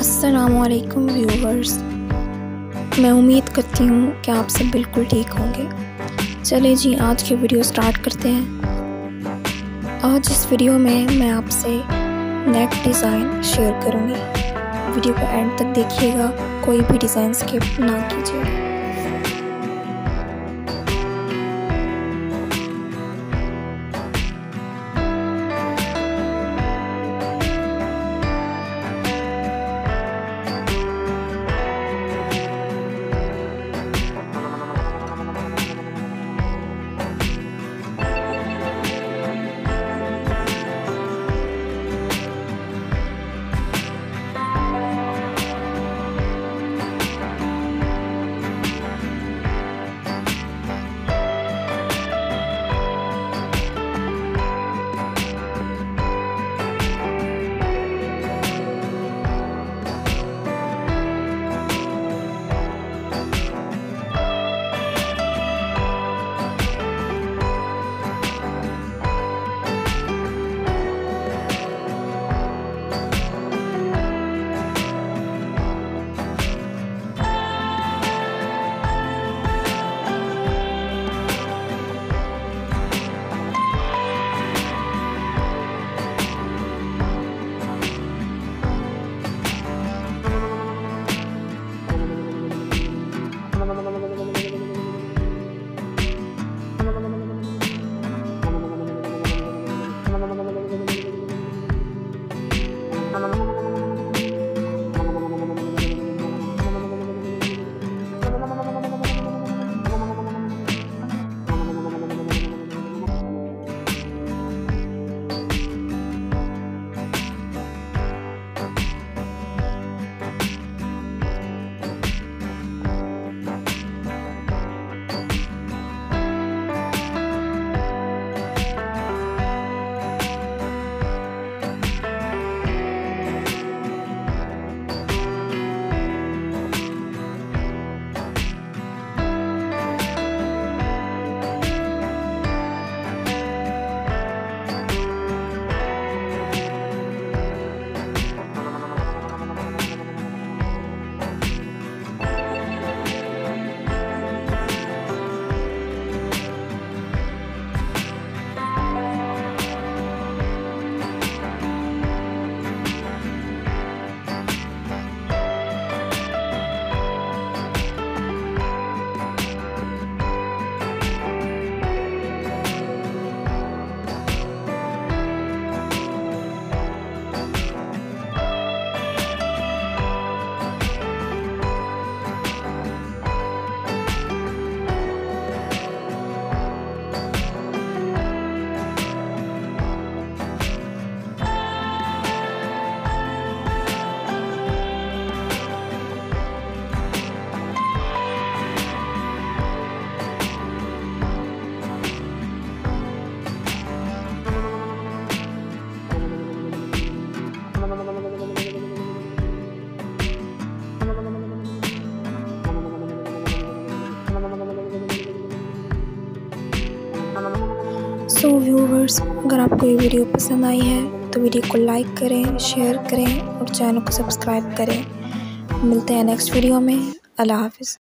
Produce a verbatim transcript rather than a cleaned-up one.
अस्सलामुअलैकुम व्यूवर्स, मैं उम्मीद करती हूँ कि आप सब बिल्कुल ठीक होंगे। चले जी, आज की वीडियो स्टार्ट करते हैं। आज इस वीडियो में मैं आपसे नेक डिज़ाइन शेयर करूँगी। वीडियो को एंड तक देखिएगा, कोई भी डिज़ाइन स्किप ना कीजिएगा। सो व्यूवर्स, अगर आपको ये वीडियो पसंद आई है तो वीडियो को लाइक करें, शेयर करें और चैनल को सब्सक्राइब करें। मिलते हैं नेक्स्ट वीडियो में। अल्लाह हाफ़िज़।